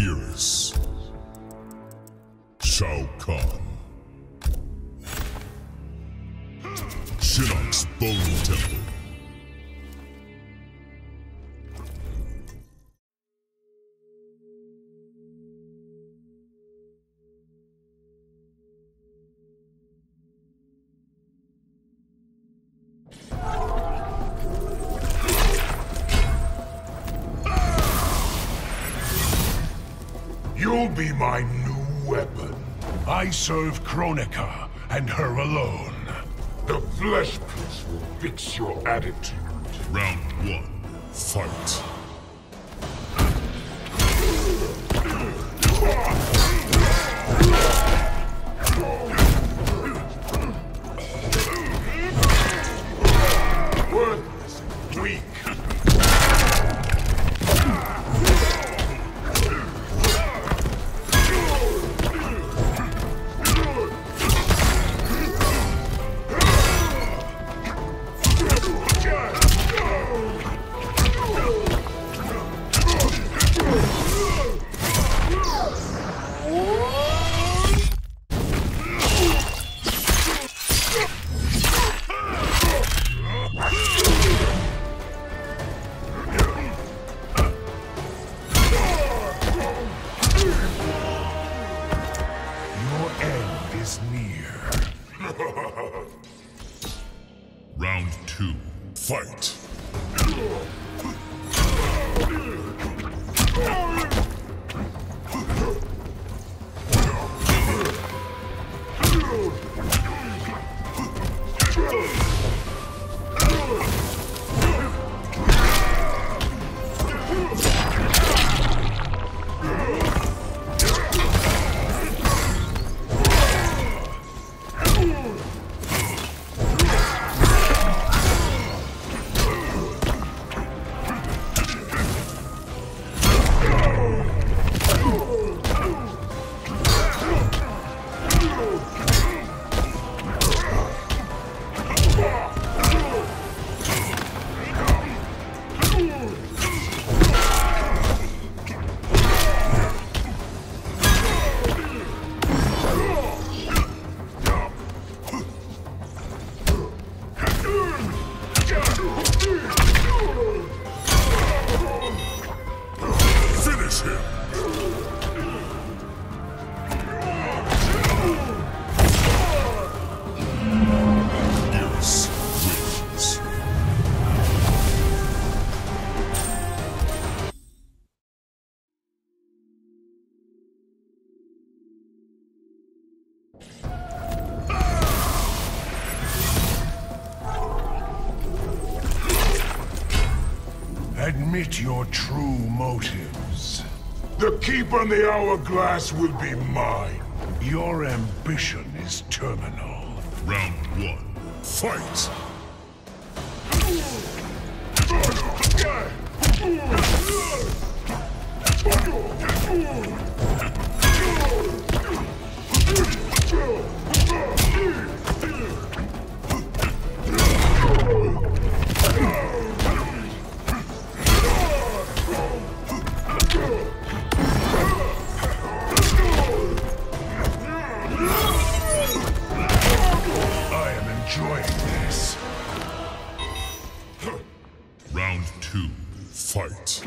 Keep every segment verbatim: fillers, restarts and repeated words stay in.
Geras. Shao Kahn. Shinnok's Bone Temple. You'll be my new weapon. I serve Kronika, and her alone. The flesh piece will fix your attitude. Round one, fight. Worthless and weak. Round two, fight. Admit your true motives. The keep on the hourglass will be mine. Your ambition is terminal. Round one, fight! Round two, fight.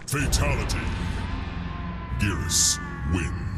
Fatality. Geras wins.